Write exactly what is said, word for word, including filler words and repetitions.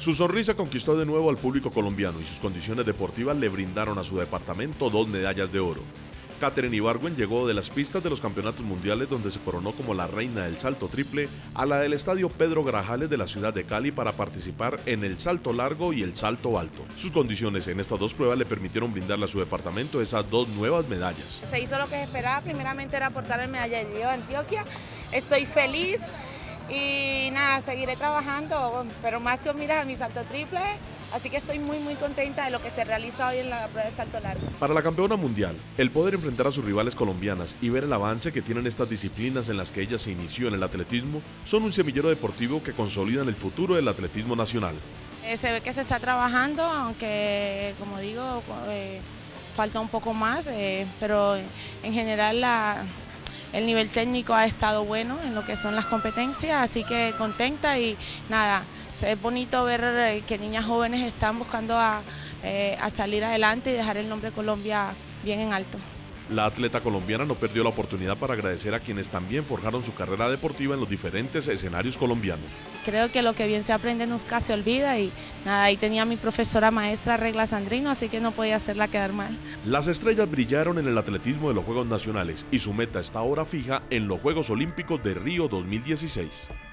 Su sonrisa conquistó de nuevo al público colombiano y sus condiciones deportivas le brindaron a su departamento dos medallas de oro. Katherine Ibargüen llegó de las pistas de los campeonatos mundiales donde se coronó como la reina del salto triple a la del estadio Pedro Grajales de la ciudad de Cali para participar en el salto largo y el salto alto. Sus condiciones en estas dos pruebas le permitieron brindarle a su departamento esas dos nuevas medallas. Se hizo lo que se esperaba, primeramente era aportar el medalla de Antioquia. Estoy feliz y nada, seguiré trabajando, pero más con miras a mi salto triple. Así que estoy muy muy contenta de lo que se realiza hoy en la prueba de salto largo. Para la campeona mundial, el poder enfrentar a sus rivales colombianas y ver el avance que tienen estas disciplinas en las que ella se inició en el atletismo son un semillero deportivo que consolidan el futuro del atletismo nacional. Eh, se ve que se está trabajando, aunque como digo, eh, falta un poco más, eh, pero en general la, el nivel técnico ha estado bueno en lo que son las competencias, así que contenta y nada. Es bonito ver que niñas jóvenes están buscando a, eh, a salir adelante y dejar el nombre de Colombia bien en alto. La atleta colombiana no perdió la oportunidad para agradecer a quienes también forjaron su carrera deportiva en los diferentes escenarios colombianos. Creo que lo que bien se aprende nunca se olvida y nada, ahí tenía a mi profesora maestra Regla Sandrino, así que no podía hacerla quedar mal. Las estrellas brillaron en el atletismo de los Juegos Nacionales y su meta está ahora fija en los Juegos Olímpicos de Río dos mil dieciséis.